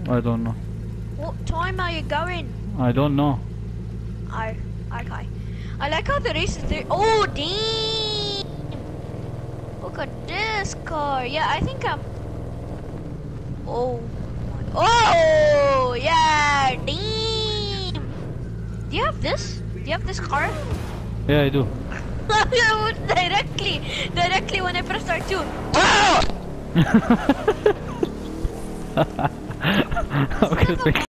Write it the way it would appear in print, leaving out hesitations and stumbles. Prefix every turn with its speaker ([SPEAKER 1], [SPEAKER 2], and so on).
[SPEAKER 1] I don't know.
[SPEAKER 2] What time are you going?
[SPEAKER 1] I don't know.
[SPEAKER 2] Okay. I like how the race is there. Oh, damn! Look at this car. Yeah, I think I'm. Oh. Oh, yeah, damn! Do you have this? Do you have this car?
[SPEAKER 1] Yeah, I do.
[SPEAKER 2] directly when I press R2.
[SPEAKER 1] Okay, thank you.